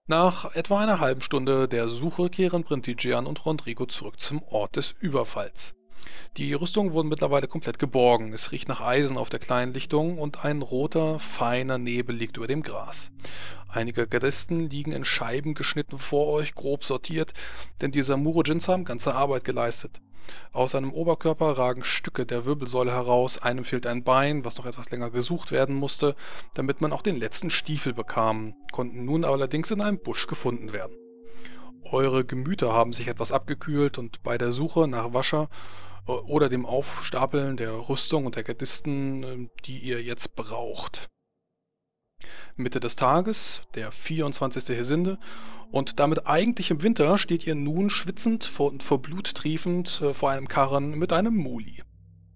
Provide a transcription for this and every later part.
Nach etwa einer halben Stunde der Suche kehren Brintigian und Rodrigo zurück zum Ort des Überfalls. Die Rüstungen wurden mittlerweile komplett geborgen. Es riecht nach Eisen auf der kleinen Lichtung und ein roter, feiner Nebel liegt über dem Gras. Einige Gardisten liegen in Scheiben geschnitten vor euch, grob sortiert, denn die Samuro-Jins haben ganze Arbeit geleistet. Aus seinem Oberkörper ragen Stücke der Wirbelsäule heraus, einem fehlt ein Bein, was noch etwas länger gesucht werden musste, damit man auch den letzten Stiefel bekam, konnten nun allerdings in einem Busch gefunden werden. Eure Gemüter haben sich etwas abgekühlt und bei der Suche nach Wascher oder dem Aufstapeln der Rüstung und der Gardisten, die ihr jetzt braucht. Mitte des Tages, der 24. Hesinde, und damit eigentlich im Winter, steht ihr nun schwitzend und vor Blut triefend vor einem Karren mit einem Muli.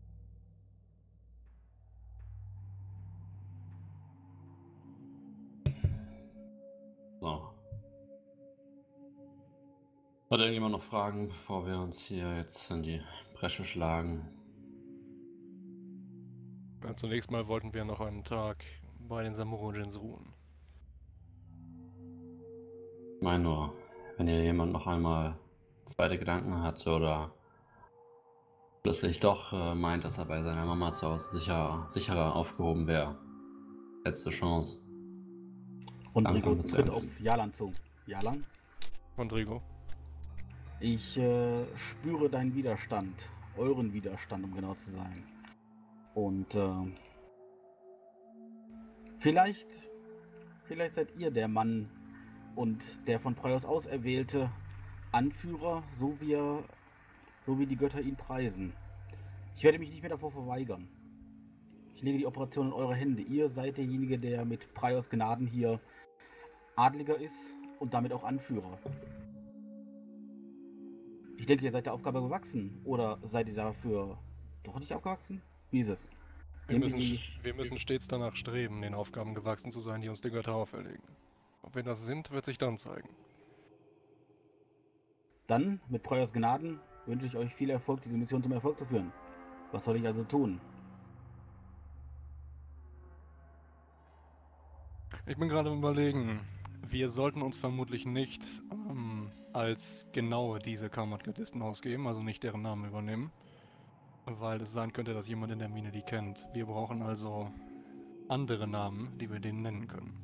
So. Hat irgendjemand noch Fragen, bevor wir uns hier jetzt in die Bresche schlagen? Ja, zunächst mal wollten wir noch einen Tag bei den Samurojins ruhen. Ich meine nur, wenn hier jemand noch einmal zweite Gedanken hat oder plötzlich doch meint, dass er bei seiner Mama zu Hause sicherer aufgehoben wäre. Letzte Chance. Rodrigo Langsam wird's tritt ernst. auf Jalan zu. Jalan, Rodrigo, ich spüre deinen Widerstand, euren Widerstand, um genau zu sein. Und vielleicht seid ihr der Mann und der von Preuß auserwählte Anführer, so wie die Götter ihn preisen. Ich werde mich nicht mehr davor verweigern. Ich lege die Operation in eure Hände. Ihr seid derjenige, der mit Praios Gnaden hier Adliger ist und damit auch Anführer. Ich denke, ihr seid der Aufgabe gewachsen. Oder seid ihr dafür doch nicht aufgewachsen? Wie ist es? wir müssen stets danach streben, den Aufgaben gewachsen zu sein, die uns die Götter auferlegen. Ob wir das sind, wird sich dann zeigen. Dann, mit Preuers Gnaden, wünsche ich euch viel Erfolg, diese Mission zum Erfolg zu führen. Was soll ich also tun? Ich bin gerade am Überlegen, wir sollten uns vermutlich nicht als genau diese Kammerdgardisten ausgeben, also nicht deren Namen übernehmen, weil es sein könnte, dass jemand in der Mine die kennt. Wir brauchen also andere Namen, die wir denen nennen können.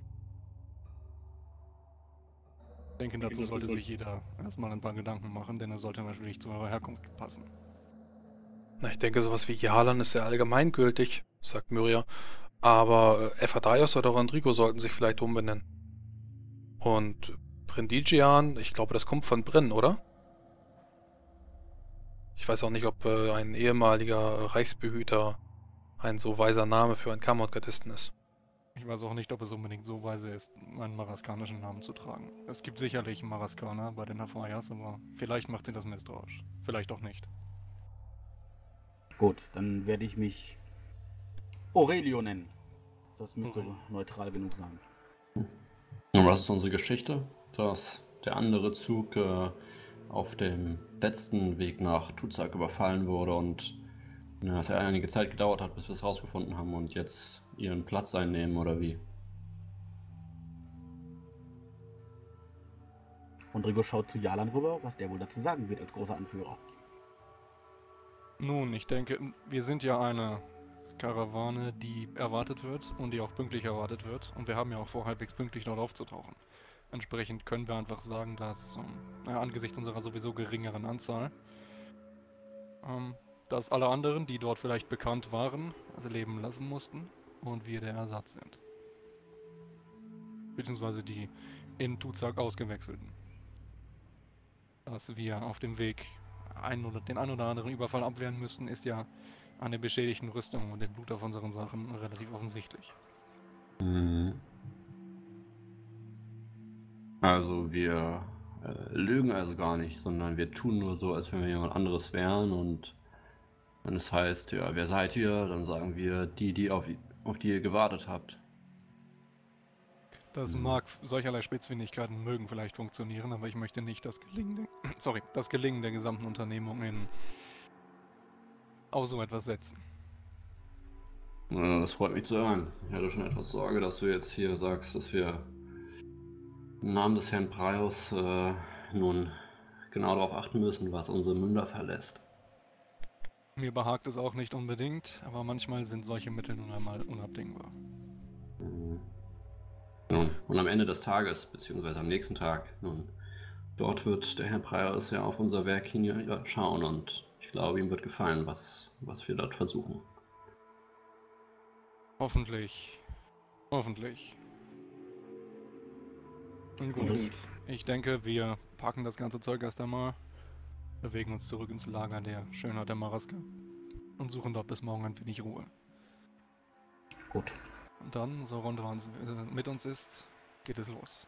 Ich denke, dazu sollte sich jeder erstmal ein paar Gedanken machen, denn er sollte natürlich zu eurer Herkunft passen. Na, ich denke, sowas wie Jalan ist sehr allgemeingültig, sagt Myria. Aber Ephadaios oder Rodrigo sollten sich vielleicht umbenennen. Und Brindigian, ich glaube, das kommt von Brinn, oder? Ich weiß auch nicht, ob ein ehemaliger Reichsbehüter ein so weiser Name für einen Kammergardisten ist. Ich weiß auch nicht, ob es unbedingt so weise ist, einen maraskanischen Namen zu tragen. Es gibt sicherlich Maraskaner bei den Hafayas, aber vielleicht macht sie das misstrauisch. Vielleicht auch nicht. Gut, dann werde ich mich Aurelio nennen. Das müsste neutral genug sein. Und was ist unsere Geschichte? Dass der andere Zug auf dem letzten Weg nach Tuzak überfallen wurde und dass er einige Zeit gedauert hat, bis wir es rausgefunden haben und jetzt ihren Platz einnehmen, oder wie? Rodrigo schaut zu Jalan rüber, was der wohl dazu sagen wird als großer Anführer. Nun, ich denke, wir sind ja eine Karawane, die erwartet wird und die auch pünktlich erwartet wird. Und wir haben ja auch vor, halbwegs pünktlich dort aufzutauchen. Entsprechend können wir einfach sagen, dass angesichts unserer sowieso geringeren Anzahl, dass alle anderen, die dort vielleicht bekannt waren, also leben lassen mussten und wir der Ersatz sind. Beziehungsweise die in Tuzak ausgewechselten. Dass wir auf dem Weg den ein oder anderen Überfall abwehren müssen, ist ja an der beschädigten Rüstung und dem Blut auf unseren Sachen relativ offensichtlich. Mhm. Also wir lügen also gar nicht, sondern wir tun nur so, als wenn wir jemand anderes wären, und wenn es heißt, ja, wer seid ihr, dann sagen wir die auf die ihr gewartet habt. Das mag, solcherlei Spitzfindigkeiten mögen vielleicht funktionieren, aber ich möchte nicht das Gelingen der gesamten Unternehmung auf so etwas setzen. Das freut mich zu hören. Ich hatte schon etwas Sorge, dass du jetzt hier sagst, dass wir im Namen des Herrn Praios nun genau darauf achten müssen, was unsere Münder verlässt. Mir behagt es auch nicht unbedingt, aber manchmal sind solche Mittel nun einmal unabdingbar. Mhm. Nun, und am Ende des Tages, beziehungsweise am nächsten Tag, nun, dort wird der Herr Praios ja auf unser Werk hinschauen und ich glaube, ihm wird gefallen, was wir dort versuchen. Hoffentlich. Hoffentlich. Nun gut. Gut. Ich denke, wir packen das ganze Zeug erst einmal, bewegen uns zurück ins Lager der Schönheit der Maraske und suchen dort bis morgen ein wenig Ruhe. Gut. Und dann, so Rondra mit uns ist, geht es los.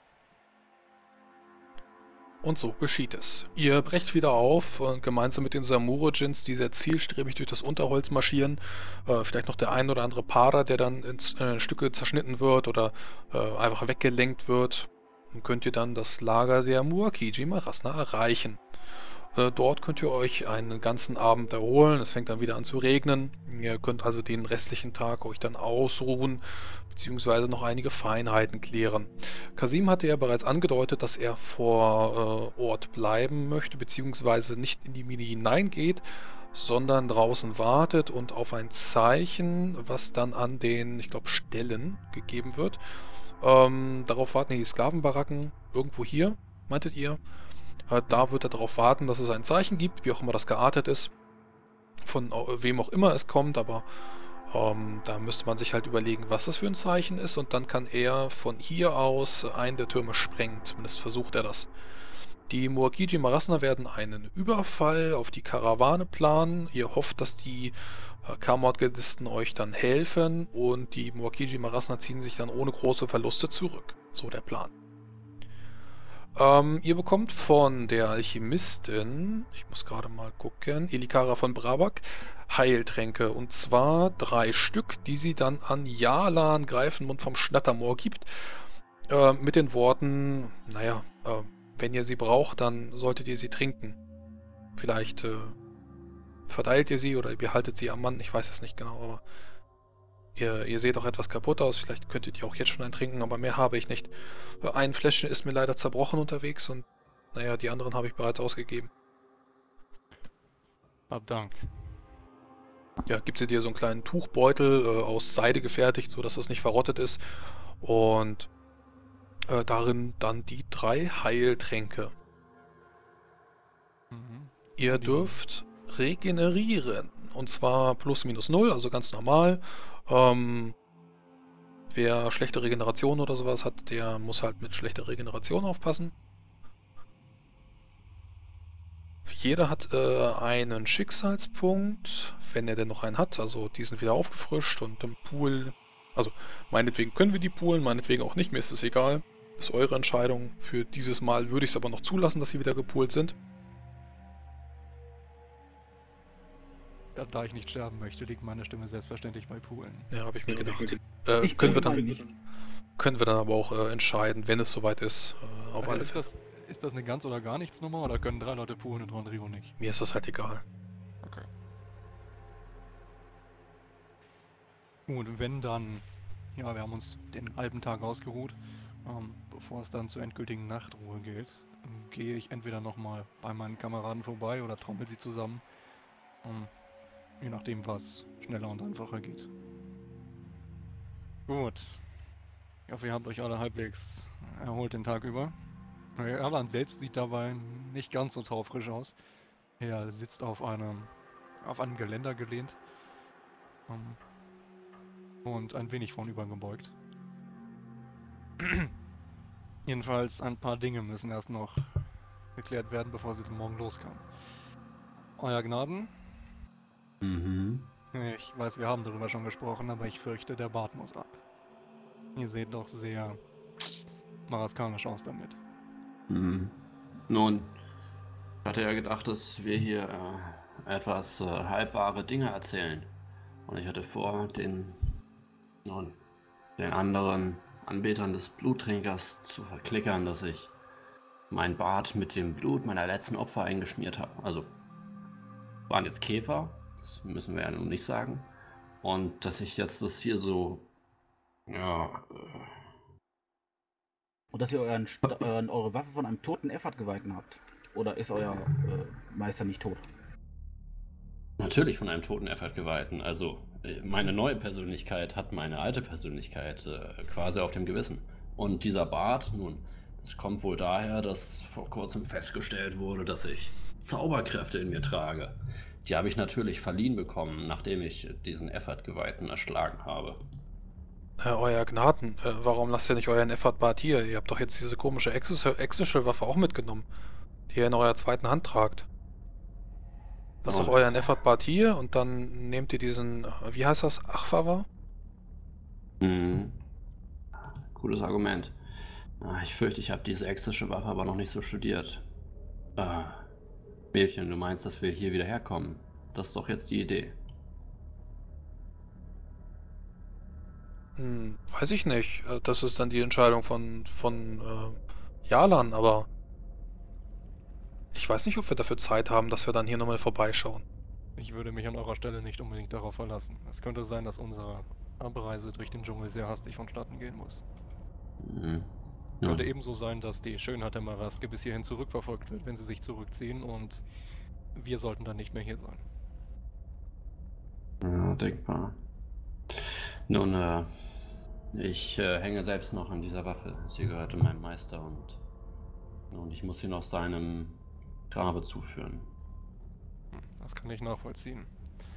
Und so geschieht es. Ihr brecht wieder auf, gemeinsam mit den Samuro-Djinns, die sehr zielstrebig durch das Unterholz marschieren. Vielleicht noch der ein oder andere Para, der dann in Stücke zerschnitten wird oder einfach weggelenkt wird. Dann könnt ihr dann das Lager der Muakiji Marasna erreichen. Dort könnt ihr euch einen ganzen Abend erholen. Es fängt dann wieder an zu regnen. Ihr könnt also den restlichen Tag euch dann ausruhen, beziehungsweise noch einige Feinheiten klären. Kasim hatte ja bereits angedeutet, dass er vor Ort bleiben möchte, beziehungsweise nicht in die Mine hineingeht, sondern draußen wartet und auf ein Zeichen, was dann an den, ich glaube, Stellen gegeben wird. Darauf warten die Sklavenbaracken irgendwo hier, meintet ihr? Da wird er darauf warten, dass es ein Zeichen gibt, wie auch immer das geartet ist, von wem auch immer es kommt, aber da müsste man sich halt überlegen, was das für ein Zeichen ist, und dann kann er von hier aus einen der Türme sprengen, zumindest versucht er das. Die Muakiji Marasna werden einen Überfall auf die Karawane planen. Ihr hofft, dass die Kamordgardisten euch dann helfen, und die Muakiji Marasna ziehen sich dann ohne große Verluste zurück. So der Plan. Ihr bekommt von der Alchemistin, ich muss gerade mal gucken, Elikara von Brabak, Heiltränke. Und zwar 3 Stück, die sie dann an Jalan Greifenmund vom Schnattermoor gibt. Mit den Worten, naja, wenn ihr sie braucht, dann solltet ihr sie trinken. Vielleicht verteilt ihr sie oder ihr behaltet sie am Mann, ich weiß es nicht genau, aber ihr seht auch etwas kaputt aus, vielleicht könntet ihr auch jetzt schon einen trinken, aber mehr habe ich nicht. Ein Fläschchen ist mir leider zerbrochen unterwegs und naja, die anderen habe ich bereits ausgegeben. Hab Dank. Ja, gibt sie dir so einen kleinen Tuchbeutel aus Seide gefertigt, sodass es nicht verrottet ist, und darin dann die 3 Heiltränke. Mhm. Ihr dürft regenerieren, und zwar plus minus 0, also ganz normal. Wer schlechte Regeneration oder sowas hat, der muss halt mit schlechter Regeneration aufpassen. Jeder hat einen Schicksalspunkt, wenn er denn noch einen hat, also die sind wieder aufgefrischt und im Pool, also meinetwegen können wir die poolen, meinetwegen auch nicht, mir ist es egal. Das ist eure Entscheidung. Für dieses Mal würde ich es aber noch zulassen, dass sie wieder gepoolt sind. Da ich nicht sterben möchte, liegt meine Stimme selbstverständlich bei Poolen. Ja, habe ich mir gedacht. Ich Können wir mal dann, nicht. können wir dann aber auch entscheiden, wenn es soweit ist, auf alle Fälle. Ist das eine ganz oder gar nichts Nummer oder können 3 Leute poolen und Rodrigo nicht? Mir ist das halt egal. Okay. Gut, wenn dann, ja, wir haben uns den halben Tag ausgeruht, bevor es dann zur endgültigen Nachtruhe geht, gehe ich entweder nochmal bei meinen Kameraden vorbei oder trommel sie zusammen, je nachdem, was schneller und einfacher geht. Gut. Ich hoffe, ihr habt euch alle halbwegs erholt den Tag über. Erland selbst sieht dabei nicht ganz so taufrisch aus. Er sitzt auf einem Geländer gelehnt und ein wenig vornüber gebeugt. Jedenfalls ein paar Dinge müssen erst noch geklärt werden, bevor sie morgen loskommen. Euer Gnaden? Mhm. Ich weiß, wir haben darüber schon gesprochen, aber ich fürchte, der Bart muss ab. Ihr seht doch sehr maraskanisch aus damit. Mhm. Nun, ich hatte ja gedacht, dass wir hier etwas halbwahre Dinge erzählen. Und ich hatte vor, den anderen Anbetern des Bluttrinkers zu verklickern, dass ich mein Bart mit dem Blut meiner letzten Opfer eingeschmiert habe. Also waren jetzt Käfer, das müssen wir ja nun nicht sagen. Und dass ich jetzt das hier so, ja, Und dass ihr eure Waffe von einem toten Effert-Geweihten habt. Oder ist euer Meister nicht tot? Natürlich von einem toten Effert-Geweihten. Also, meine neue Persönlichkeit hat meine alte Persönlichkeit quasi auf dem Gewissen. Und dieser Bart, nun, das kommt wohl daher, dass vor kurzem festgestellt wurde, dass ich Zauberkräfte in mir trage. Die habe ich natürlich verliehen bekommen, nachdem ich diesen Effert-Geweihten erschlagen habe. Euer Gnaden, warum lasst ihr nicht euren Effert-Bart hier? Ihr habt doch jetzt diese komische exische Waffe auch mitgenommen, die ihr in eurer zweiten Hand tragt. Lasst doch Oh. euren Effert-Bart hier und dann nehmt ihr diesen, wie heißt das, Achfawa? Hm. Cooles Argument. Ich fürchte, ich habe diese exische Waffe aber noch nicht so studiert. Mädchen, du meinst, dass wir hier wieder herkommen? Das ist doch jetzt die Idee. Weiß ich nicht. Das ist dann die Entscheidung von Jalan, aber ich weiß nicht, ob wir dafür Zeit haben, dass wir dann hier nochmal vorbeischauen. Ich würde mich an eurer Stelle nicht unbedingt darauf verlassen. Es könnte sein, dass unsere Abreise durch den Dschungel sehr hastig vonstatten gehen muss. Mhm. Ja. Könnte ebenso sein, dass die Schönheit der Maraske bis hierhin zurückverfolgt wird, wenn sie sich zurückziehen, und wir sollten dann nicht mehr hier sein. Ja, denkbar. Nun, ich hänge selbst noch an dieser Waffe. Sie gehörte meinem Meister und ich muss sie noch seinem Grabe zuführen. Das kann ich nachvollziehen.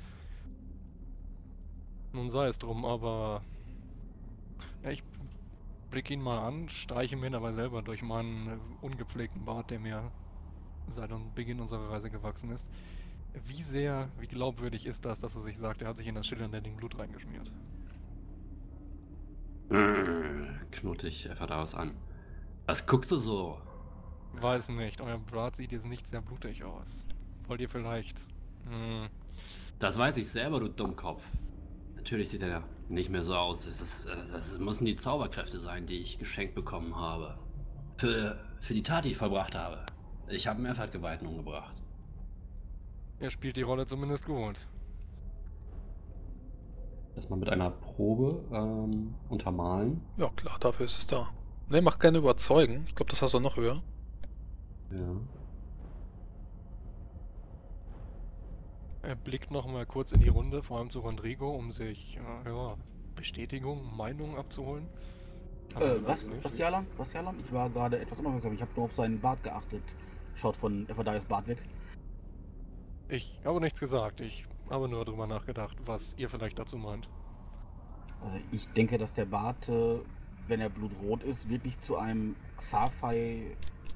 Nun sei es drum, aber ja, ich blicke ihn mal an, streiche mir dabei selber durch meinen ungepflegten Bart, der mir seit dem Beginn unserer Reise gewachsen ist. Wie glaubwürdig ist das, dass er sich sagt, er hat sich in das schillernde Ding Blut reingeschmiert? Knurrte ich Evadaos an. Was guckst du so? Weiß nicht, euer Bart sieht jetzt nicht sehr blutig aus. Wollt ihr vielleicht... Das weiß ich selber, du Dummkopf. Natürlich sieht er nicht mehr so aus. Das müssen die Zauberkräfte sein, die ich geschenkt bekommen habe. Für die Tat, die ich verbracht habe. Ich habe einen Effert-Geweihten umgebracht. Er spielt die Rolle zumindest gut. Erstmal mit einer Probe untermalen. Ja, klar, dafür ist es da. Ne, mach keine Überzeugen. Ich glaube, das hast du noch höher. Ja. Er blickt nochmal kurz in die Runde, vor allem zu Rodrigo, um sich Bestätigung, Meinung abzuholen. Was, Jalan? Ich war gerade etwas unaufmerksam. Ich habe nur auf seinen Bart geachtet. Schaut von Evadaios Bart weg. Ich habe nichts gesagt, ich habe nur darüber nachgedacht, was ihr vielleicht dazu meint. Also ich denke, dass der Bart, wenn er blutrot ist, wirklich zu einem Xafai...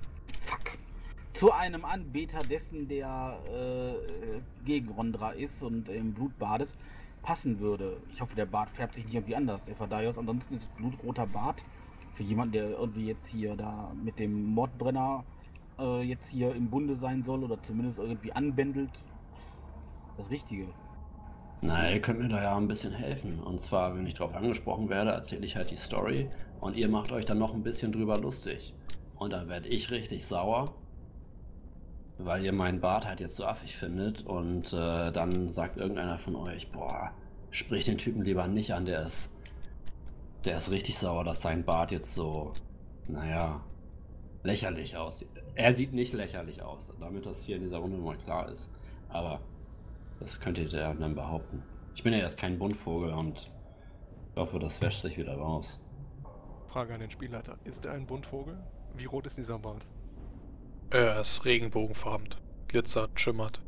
zu einem Anbeter dessen, der gegen Rondra ist und im Blut badet, passen würde. Ich hoffe, der Bart färbt sich nicht irgendwie anders. Evadaios, ansonsten ist blutroter Bart für jemanden, der irgendwie jetzt hier da mit dem Mordbrenner jetzt hier im Bunde sein soll oder zumindest irgendwie anbändelt, das Richtige. Na, ihr könnt mir da ja ein bisschen helfen. Und zwar, wenn ich darauf angesprochen werde, erzähle ich halt die Story und ihr macht euch dann noch ein bisschen drüber lustig. Und dann werde ich richtig sauer, weil ihr meinen Bart halt jetzt so affig findet und dann sagt irgendeiner von euch, boah, sprich den Typen lieber nicht an, der ist richtig sauer, dass sein Bart jetzt so, naja, lächerlich aussieht. Er sieht nicht lächerlich aus, damit das hier in dieser Runde mal klar ist. Aber das könnt ihr dann behaupten. Ich bin ja erst kein Buntvogel und ich hoffe, das wäscht sich wieder raus. Frage an den Spielleiter. Ist er ein Buntvogel? Wie rot ist dieser Bart? Er ist regenbogenfarben. Glitzert, schimmert.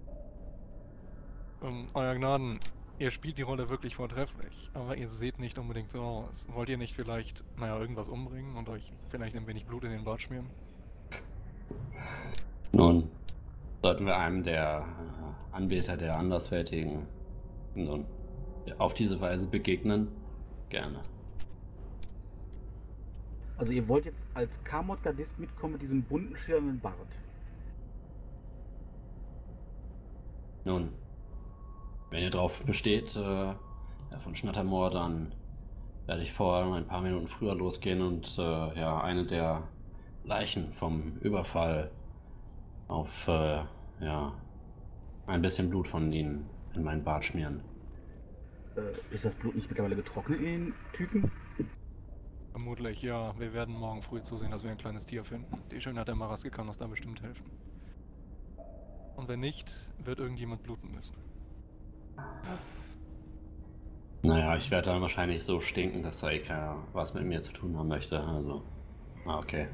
Euer Gnaden, ihr spielt die Rolle wirklich vortrefflich, aber ihr seht nicht unbedingt so aus. Wollt ihr nicht vielleicht, irgendwas umbringen und euch vielleicht ein wenig Blut in den Bart schmieren? Nun, sollten wir einem der Anbeter der Andersweltigen nun auf diese Weise begegnen? Gerne. Also ihr wollt jetzt als Kamot-Gardist mitkommen mit diesem bunten, schillernden Bart. Nun, wenn ihr drauf besteht, von Schnattermoor, dann werde ich vorher ein paar Minuten früher losgehen und eine der Leichen vom Überfall auf ein bisschen Blut von ihnen in meinen Bart schmieren. Ist das Blut nicht mittlerweile getrocknet in den Typen? Vermutlich, ja. Wir werden morgen früh zusehen, dass wir ein kleines Tier finden. Die Schönheit der Maraske kann uns da bestimmt helfen. Und wenn nicht, wird irgendjemand bluten müssen. Naja, ich werde dann wahrscheinlich so stinken, dass Reika was mit mir zu tun haben möchte. Also, okay.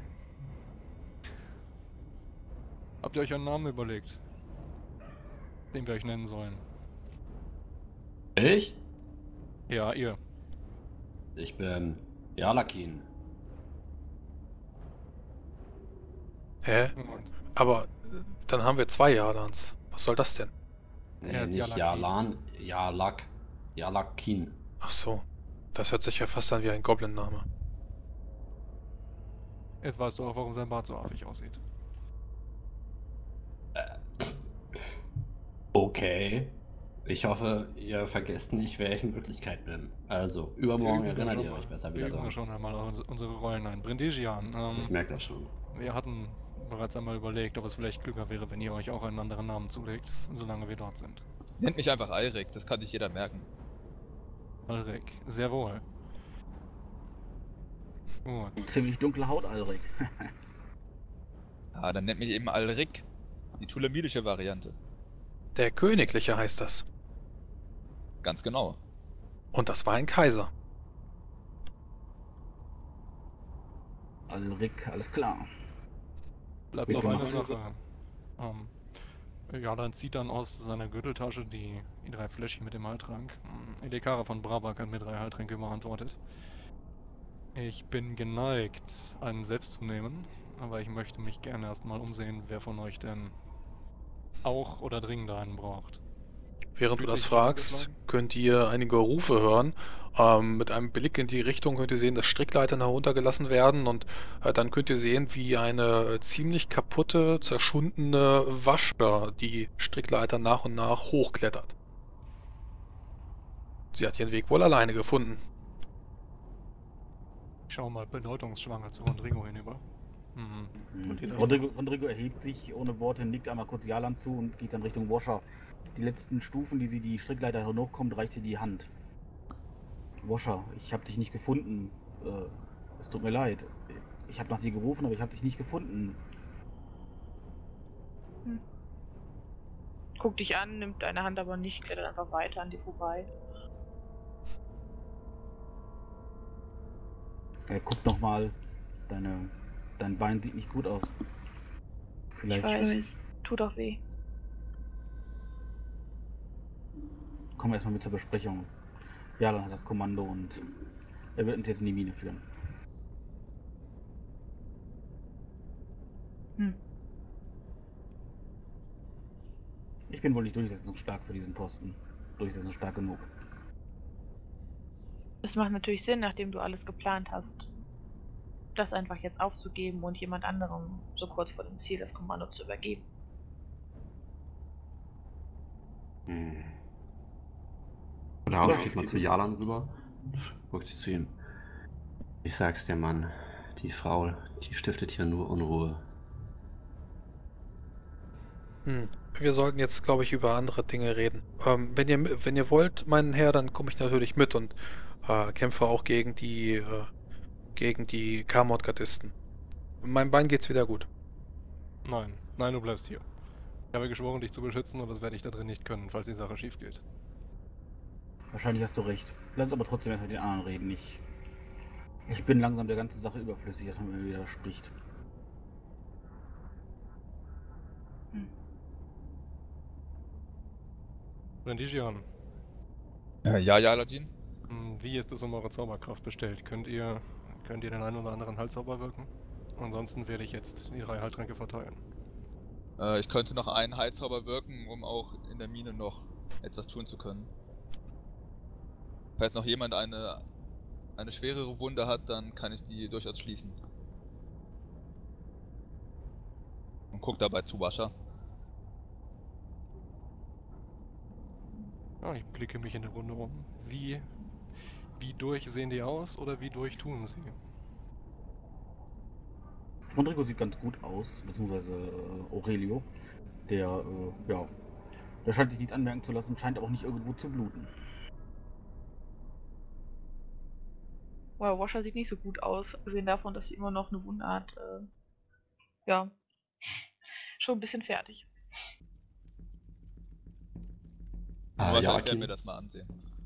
Habt ihr euch einen Namen überlegt, den wir euch nennen sollen? Ich? Ja, ihr. Ich bin Jalakin. Hä? Und Aber dann haben wir 2 Jalans. Was soll das denn? Nee, Er ist nicht Jalakin. Jalan, Jalakin. Ach so. Das hört sich ja fast an wie ein Goblin-Name. Jetzt weißt du auch, warum sein Bart so affig aussieht. Okay. Ich hoffe, ihr vergesst nicht, wer ich in Wirklichkeit bin. Also, übermorgen erinnert ihr euch besser wieder Wir üben dran. ja schon einmal unsere Rollen ein. Brindigian, Ich merke das schon. wir hatten bereits einmal überlegt, ob es vielleicht klüger wäre, wenn ihr euch auch einen anderen Namen zulegt, solange wir dort sind. Nennt mich einfach Eirik, das kann sich jeder merken. Ulrich, sehr wohl. Gut. Ziemlich dunkle Haut, Alrik. Ah, dann nennt mich eben Alrik. Die tulamidische Variante. Der Königliche heißt das. Ganz genau. Und das war ein Kaiser. Alrik, alles klar. Bleibt Wird noch eine gemacht. Sache. Jalan zieht dann aus seiner Gürteltasche die 3 Fläschchen mit dem Heiltrank. Edekara von Brabak hat mir 3 Heiltränke überantwortet. Ich bin geneigt, einen selbst zu nehmen, aber ich möchte mich gerne erstmal umsehen, wer von euch denn auch oder dringend einen braucht. Während du Fühlt das sich jemand fragst, angeschlagen? könnt ihr einige Rufe hören. Mit einem Blick in die Richtung könnt ihr sehen, dass Strickleitern heruntergelassen werden und dann könnt ihr sehen, wie eine ziemlich kaputte, zerschundene Wasche die Strickleiter nach und nach hochklettert. Sie hat ihren Weg wohl alleine gefunden. Ich schaue mal bedeutungsschwanger zu Rodrigo hinüber. Und ihr das Rodrigo erhebt sich ohne Worte, nickt einmal kurz Jalan zu und geht dann Richtung Washer. Die letzten Stufen, die sie die Strickleiter hochkommt, reicht ihr die Hand. Washer, ich habe dich nicht gefunden. Es tut mir leid. Ich habe nach dir gerufen, aber ich habe dich nicht gefunden. Guckt dich an, nimmt deine Hand aber nicht, klettert einfach weiter an dir vorbei. Guck nochmal. Dein Bein sieht nicht gut aus. Vielleicht Ich weiß, tut auch weh. kommen wir erstmal mit zur Besprechung. Jalan hat das Kommando und er wird uns jetzt in die Mine führen. Ich bin wohl nicht durchsetzungsstark für diesen Posten. Durchsetzungsstark genug. Das macht natürlich Sinn, nachdem du alles geplant hast, das einfach jetzt aufzugeben und jemand anderem so kurz vor dem Ziel das Kommando zu übergeben. Von da aus geht mal zu Jalan rüber. Guckt sich zu ihm. Ich sag's dir, Mann. Die Frau, die stiftet hier nur Unruhe. Wir sollten jetzt, glaube ich, über andere Dinge reden. Wenn ihr wollt, mein Herr, dann komme ich natürlich mit und kämpfe auch gegen die Kamord-Gardisten. Meinem Bein geht's wieder gut. Nein, du bleibst hier. Ich habe geschworen, dich zu beschützen und das werde ich da drin nicht können, falls die Sache schief geht. Wahrscheinlich hast du recht. Lass uns aber trotzdem erst mit den anderen reden. Ich bin langsam der ganzen Sache überflüssig, dass man mir wieder spricht. Brindigian, Ja, Aladin. wie ist es um eure Zauberkraft bestellt? Könnt ihr den einen oder anderen Heilzauber wirken? Ansonsten werde ich jetzt die 3 Heiltränke verteilen. Ich könnte noch einen Heilzauber wirken, um auch in der Mine noch etwas tun zu können. Falls noch jemand eine schwerere Wunde hat, dann kann ich die durchaus schließen. Und guck dabei zu Wascher. Ja, ich blicke mich in der Runde um. Wie durch sehen die aus oder wie durch tun sie? Rodrigo sieht ganz gut aus, beziehungsweise Aurelio. Der scheint sich nichts anmerken zu lassen, scheint auch nicht irgendwo zu bluten. Well, Washer sieht nicht so gut aus, abgesehen davon, dass sie immer noch eine Wunde hat. Ja, schon ein bisschen fertig. Wahrscheinlich werden wir Jalakin, das mal ansehen.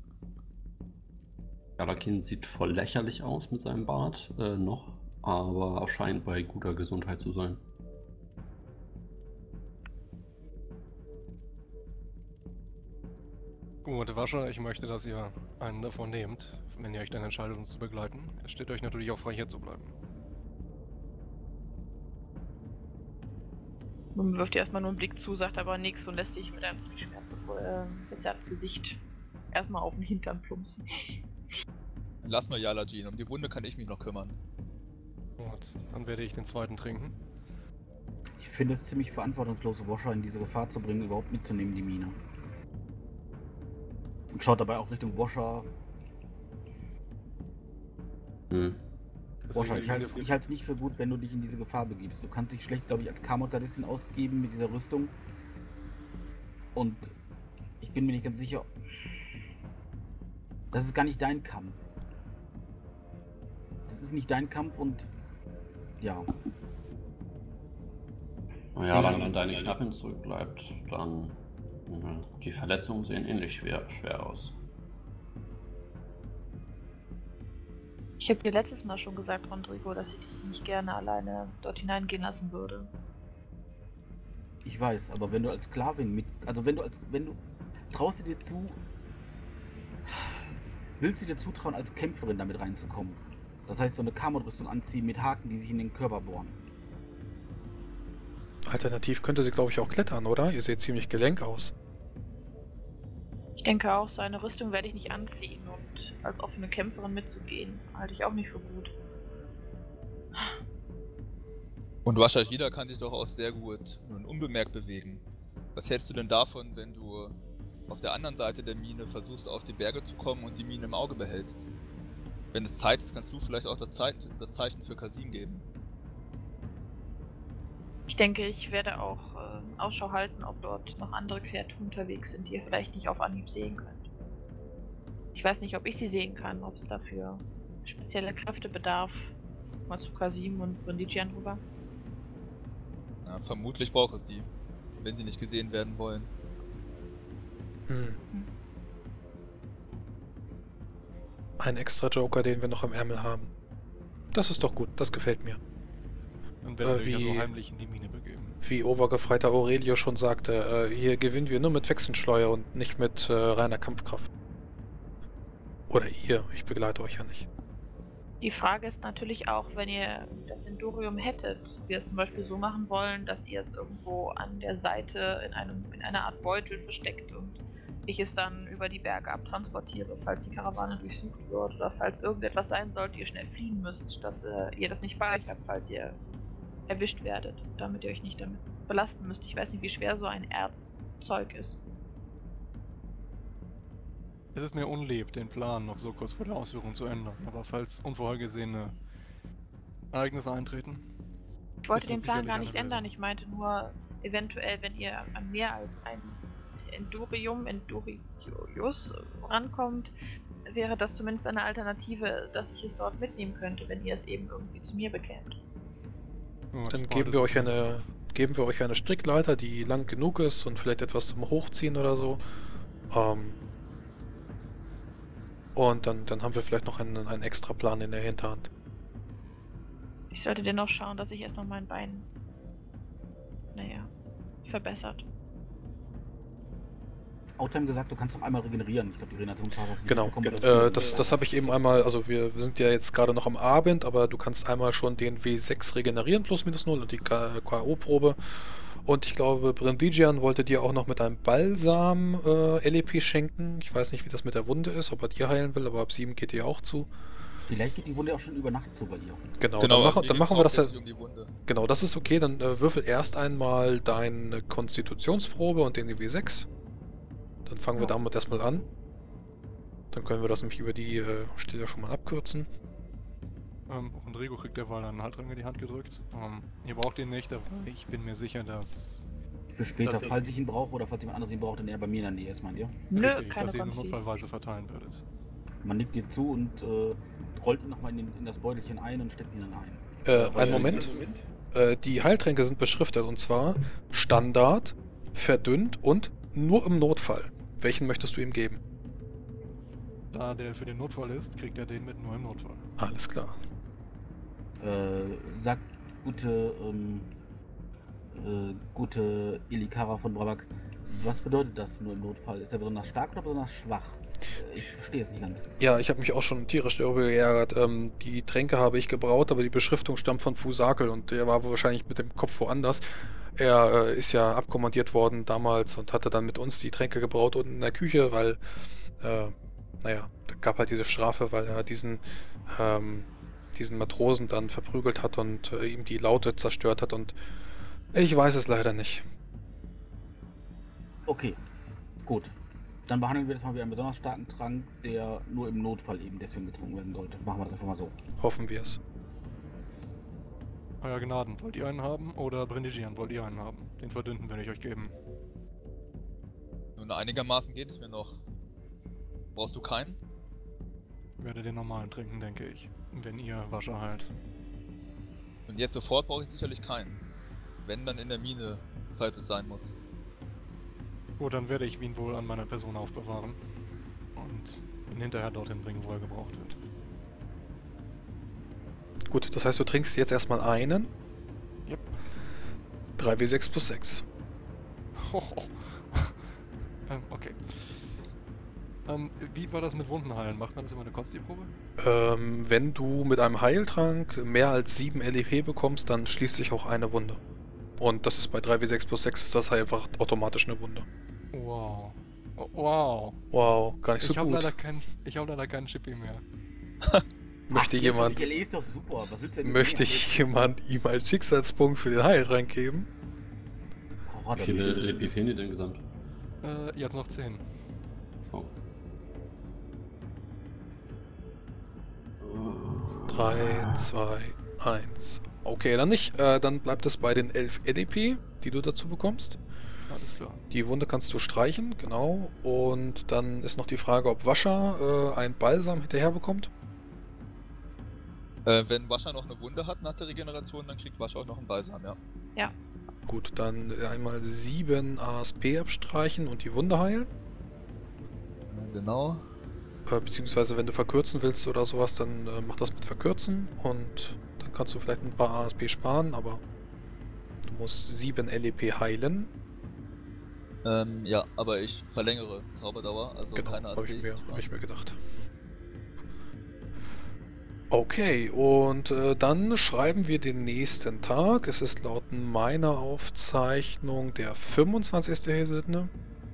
Jalakin sieht voll lächerlich aus mit seinem Bart, noch, aber scheint bei guter Gesundheit zu sein. Gut, Wascher, ich möchte, dass ihr einen davon nehmt, wenn ihr euch dann entscheidet, uns zu begleiten. Es steht euch natürlich auch frei, hier zu bleiben. Nun wirft ihr erstmal nur einen Blick zu, sagt aber nichts und lässt sich mit einem ziemlich verzerrtes Gesicht erstmal auf den Hintern plumpsen. Lass mal Jalajin, um die Wunde kann ich mich noch kümmern. Gut, dann werde ich den zweiten trinken. Ich finde es ziemlich verantwortungslos, Washer in diese Gefahr zu bringen, überhaupt mitzunehmen, die Mine. Und schaut dabei auch Richtung Washer. Hm. Washer, Deswegen ich halte es nicht für gut, wenn du dich in diese Gefahr begibst. Du kannst dich schlecht, glaube ich, als Kammergardistin ausgeben mit dieser Rüstung. Und ich bin mir nicht ganz sicher. Das ist gar nicht dein Kampf. Das ist nicht dein Kampf und ja. Naja, wenn deine Knappin zurückbleibt, dann die Verletzungen sehen ähnlich schwer aus. Ich habe dir letztes Mal schon gesagt, Rodrigo, dass ich dich nicht gerne alleine dort hineingehen lassen würde. Ich weiß, aber wenn du als Sklavin wenn du traust du dir zu, willst du dir zutrauen, als Kämpferin damit reinzukommen? Das heißt, so eine Kammerrüstung anziehen mit Haken, die sich in den Körper bohren. Alternativ könnte sie, glaube ich, auch klettern, oder? Ihr seht ziemlich gelenk aus. Ich denke auch, so eine Rüstung werde ich nicht anziehen und als offene Kämpferin mitzugehen, halte ich auch nicht für gut. Und Washashida kann sich doch auch sehr gut nun unbemerkt bewegen. Was hältst du denn davon, wenn du auf der anderen Seite der Mine versuchst, auf die Berge zu kommen und die Mine im Auge behältst? Wenn es Zeit ist, kannst du vielleicht auch das Zeichen für Kasim geben. Ich denke, ich werde auch Ausschau halten, ob dort noch andere Kreaturen unterwegs sind, die ihr vielleicht nicht auf Anhieb sehen könnt. Ich weiß nicht, ob ich sie sehen kann, ob es dafür spezielle Kräfte bedarf. Mal zu Kasim und Brindigian rüber. Ja, vermutlich braucht es die, wenn sie nicht gesehen werden wollen. Ein extra Joker, den wir noch im Ärmel haben. Das ist doch gut, das gefällt mir. Dann werdet ihr euch ja wie- so heimlich in die Mine begeben. Wie Obergefreiter Aurelio schon sagte, hier gewinnen wir nur mit Wechselschleuer und nicht mit reiner Kampfkraft. Oder ihr, ich begleite euch ja nicht. Die Frage ist natürlich auch, wenn ihr das Endurium hättet, wir es zum Beispiel so machen wollen, dass ihr es irgendwo an der Seite in einer Art Beutel versteckt und ich es dann über die Berge abtransportiere, falls die Karawane durchsucht wird oder falls irgendetwas sein sollte, ihr schnell fliehen müsst, dass ihr das nicht bei euch habt, falls ihr erwischt werdet, damit ihr euch nicht damit belasten müsst. Ich weiß nicht, wie schwer so ein Erzzeug ist. Es ist mir unlieb, den Plan noch so kurz vor der Ausführung zu ändern, aber falls unvorhergesehene Ereignisse eintreten. Ich wollte ist das den Plan sicherlich gar eine nicht ändern, Lösung. ich meinte nur, eventuell, wenn ihr an mehr als ein Endurius rankommt, wäre das zumindest eine Alternative, dass ich es dort mitnehmen könnte, wenn ihr es eben irgendwie zu mir bekämt. Gut, Dann behaltet geben wir euch eine Strickleiter, die lang genug ist und vielleicht etwas zum Hochziehen oder so. Und dann haben wir vielleicht noch einen extra Plan in der Hinterhand. Ich sollte dennoch schauen, dass sich erst noch mein Bein, verbessert. Outtime gesagt, du kannst noch einmal regenerieren. Ich glaube, die Regenerationsphase hast du Genau, nicht bekommen. das habe ich eben einmal, also wir sind ja jetzt gerade noch am Abend, aber du kannst einmal schon den W6 regenerieren, plus minus 0 und die K.O.-Probe. Und ich glaube, Brindigian wollte dir auch noch mit einem Balsam LEP schenken. Ich weiß nicht, wie das mit der Wunde ist, ob er dir heilen will, aber ab 7 geht dir auch zu. Vielleicht geht die Wunde auch schon über Nacht zu bei ihr. Genau, Genau, dann machen wir das ja. Um die Wunde. Genau, das ist okay, dann würfel erst einmal deine Konstitutionsprobe und den W6. Dann fangen wir damit erstmal an. Dann können wir das nämlich über die Stelle schon mal abkürzen. Rodrigo kriegt derweil einen Haltrang in die Hand gedrückt. Ihr braucht ihn nicht, aber ich bin mir sicher, dass... Für später, Das ist- falls ich ihn brauche oder falls jemand anderes ihn braucht, dann er bei mir in der Nähe ist, meint ihr? Nö, richtig, keine dass ihr ihn Konsti. notfallweise verteilen würdet. Man nickt dir zu und rollt ihn nochmal in das Beutelchen ein und steckt ihn dann ein. Einen Moment. Die Heiltränke sind beschriftet und zwar Standard, verdünnt und nur im Notfall. Welchen möchtest du ihm geben? Da der für den Notfall ist, kriegt er den mit nur im Notfall. Alles klar. Sagt gute Ilikara von Brabak, was bedeutet das nur im Notfall? Ist er besonders stark oder besonders schwach? Ich verstehe es nicht ganz. Ja, ich habe mich auch schon tierisch darüber geärgert. Die Tränke habe ich gebraut, aber die Beschriftung stammt von Fusakel und der war wahrscheinlich mit dem Kopf woanders. Er ist ja abkommandiert worden damals und hatte dann mit uns die Tränke gebraut unten in der Küche, weil, naja, da gab halt diese Strafe, weil er diesen Matrosen dann verprügelt hat und ihm die Laute zerstört hat und ich weiß es leider nicht. Okay, gut. Dann behandeln wir das mal wie einen besonders starken Trank, der nur im Notfall eben deswegen getrunken werden sollte. Machen wir das einfach mal so. Hoffen wir es. Euer Gnaden, wollt ihr einen haben? Oder Brindigian, wollt ihr einen haben? Den verdünnten werde ich euch geben. Nun, einigermaßen geht es mir noch. Brauchst du keinen? Ich werde den normalen trinken, denke ich. Wenn ihr Wascher heilt. Und jetzt sofort brauche ich sicherlich keinen. Wenn, dann in der Mine, falls es sein muss. Gut, dann werde ich Wien wohl an meiner Person aufbewahren. Und ihn hinterher dorthin bringen, wo er gebraucht wird. Gut, das heißt, du trinkst jetzt erstmal einen. Yep. 3W6 plus 6. Okay. Wie war das mit Wundenheilen? Macht man das immer eine Konsti-Probe? Wenn du mit einem Heiltrank mehr als 7 LEP bekommst, dann schließt sich auch eine Wunde. Und das ist bei 3W6 plus 6 ist das halt einfach automatisch eine Wunde. Wow. Oh, wow. Wow, gar nicht so Ich habe gut. leider keinen Chippy mehr. Möchte jemand ist doch super. Was willst du denn Möchte jemand ihm einen Schicksalspunkt für den Heiltrank geben? Wie viele LP fehlen dir denn gesamt? Jetzt noch 10. Oh. 3, 2, 1. Okay, dann nicht. Dann bleibt es bei den 11 LEP, die du dazu bekommst. Alles klar. Die Wunde kannst du streichen, genau. Und dann ist noch die Frage, ob Wascher ein Balsam hinterher bekommt. Wenn Wascher noch eine Wunde hat nach der Regeneration, dann kriegt Wascher auch noch einen Balsam, ja. Ja. Gut, dann einmal 7 ASP abstreichen und die Wunde heilen. Genau. Beziehungsweise wenn du verkürzen willst oder sowas, dann mach das mit verkürzen und dann kannst du vielleicht ein paar ASP sparen, aber du musst 7 LEP heilen. Ja, aber ich verlängere Zauberdauer, also Genau, keine habe ASP. hab ich mir gedacht. Okay, und dann schreiben wir den nächsten Tag. Es ist laut meiner Aufzeichnung der 25. Hesitne.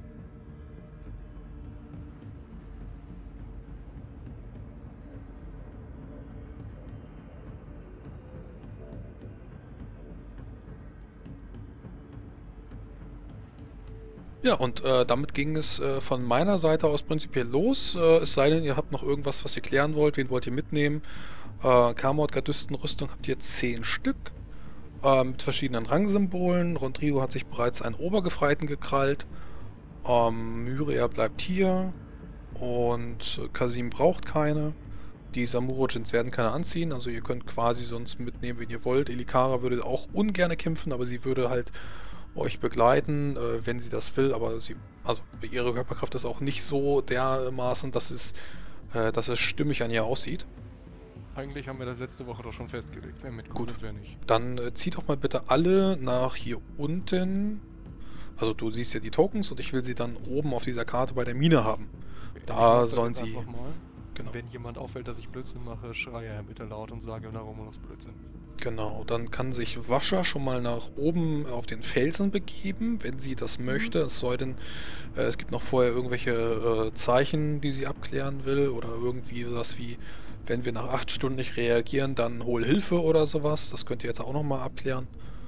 Ja, und damit ging es von meiner Seite aus prinzipiell los. Es sei denn, ihr habt noch irgendwas, was ihr klären wollt. Wen wollt ihr mitnehmen? Kamord, Gardistenrüstung habt ihr 10 Stück. Mit verschiedenen Rangsymbolen. Rodrigo hat sich bereits einen Obergefreiten gekrallt. Myria bleibt hier. Und Kasim braucht keine. Die Samurojins werden keine anziehen. Also ihr könnt quasi sonst mitnehmen, wen ihr wollt. Ilikara würde auch ungern kämpfen, aber sie würde halt euch begleiten, wenn sie das will, aber ihre Körperkraft ist auch nicht so dermaßen, dass es stimmig an ihr aussieht. Eigentlich haben wir das letzte Woche doch schon festgelegt, wer mitkommt und wer nicht. Dann zieht doch mal bitte alle nach hier unten. Also du siehst ja die Tokens und ich will sie dann oben auf dieser Karte bei der Mine haben. Okay, Da sollen sie... Genau. Wenn jemand auffällt, dass ich Blödsinn mache, schreie er bitte laut und sage, na Romulus Blödsinn. Genau, dann kann sich Wascher schon mal nach oben auf den Felsen begeben, wenn sie das möchte. Es sei denn, es gibt noch vorher irgendwelche Zeichen, die sie abklären will oder irgendwie sowas wie, wenn wir nach 8 Stunden nicht reagieren, dann hol Hilfe oder sowas. Das könnt ihr jetzt auch nochmal abklären.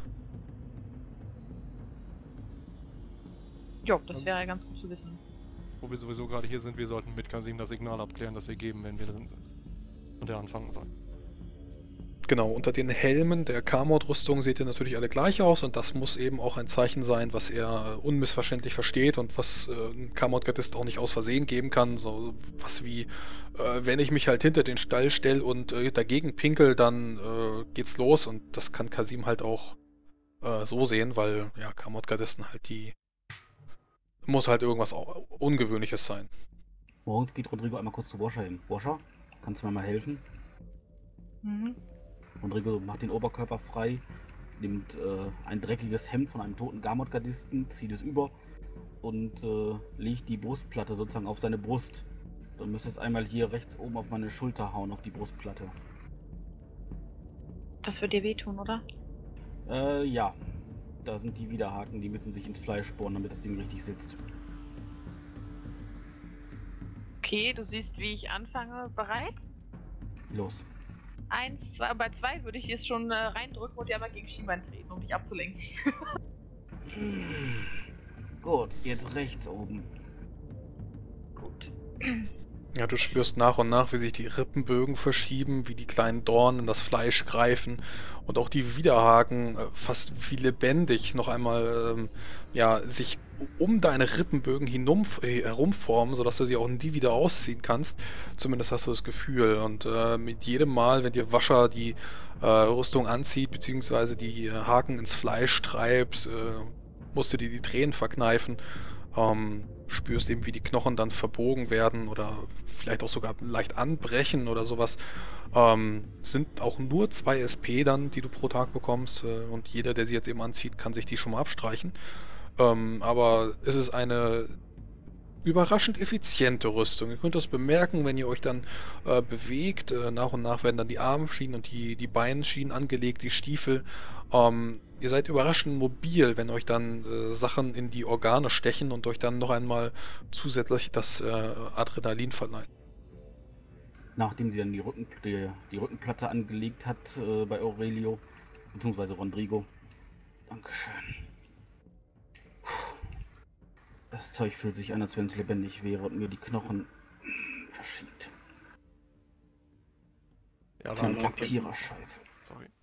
Jo, das wäre ganz gut zu wissen. Wo wir sowieso gerade hier sind, wir sollten mit Kasim das Signal abklären, das wir geben, wenn wir drin sind. Und er anfangen soll. Genau, unter den Helmen der K-Mod-Rüstung seht ihr natürlich alle gleich aus und das muss eben auch ein Zeichen sein, was er unmissverständlich versteht und was ein K-Mod-Gardist auch nicht aus Versehen geben kann. So was wie, wenn ich mich halt hinter den Stall stelle und dagegen pinkel, dann geht's los und das kann Kasim halt auch so sehen, weil ja, K-Mod-Gardisten halt muss halt irgendwas Ungewöhnliches sein. Morgens geht Rodrigo einmal kurz zu Wascher hin. Wascher, kannst du mir mal helfen? Mhm. Rodrigo macht den Oberkörper frei, nimmt ein dreckiges Hemd von einem toten Gamot-Gardisten, zieht es über und legt die Brustplatte sozusagen auf seine Brust. Du müsstest einmal hier rechts oben auf meine Schulter hauen, auf die Brustplatte. Das wird dir wehtun, oder? Ja. Da sind die Widerhaken, die müssen sich ins Fleisch bohren, damit das Ding richtig sitzt. Okay, du siehst, wie ich anfange. Bereit? Los. 1, 2, bei 2 würde ich jetzt schon reindrücken und dir einmal gegen Schienbein treten, um dich abzulenken. Gut, jetzt rechts oben. Gut. Ja, du spürst nach und nach, wie sich die Rippenbögen verschieben, wie die kleinen Dornen in das Fleisch greifen und auch die Widerhaken fast wie lebendig noch einmal ja, sich um deine Rippenbögen herumformen, sodass du sie auch nie wieder ausziehen kannst. Zumindest hast du das Gefühl. Und mit jedem Mal, wenn dir Wascher die Rüstung anzieht, beziehungsweise die Haken ins Fleisch treibt, musst du dir die Tränen verkneifen. Spürst eben, wie die Knochen dann verbogen werden oder vielleicht auch sogar leicht anbrechen oder sowas. Sind auch nur 2 SP dann, die du pro Tag bekommst und jeder, der sie jetzt eben anzieht, kann sich die schon mal abstreichen. Aber es ist eine überraschend effiziente Rüstung. Ihr könnt das bemerken, wenn ihr euch dann bewegt. Nach und nach werden dann die Armschienen und die Beinschienen angelegt, die Stiefel. Ihr seid überraschend mobil, wenn euch dann Sachen in die Organe stechen und euch dann noch einmal zusätzlich das Adrenalin verleihen. Nachdem sie dann die Rückenplatte angelegt hat bei Aurelio, beziehungsweise Rodrigo. Dankeschön. Das Zeug fühlt sich an, als wenn es lebendig wäre und mir die Knochen verschiebt. Ja, So ein dann Laktierer-Scheiße. Sorry.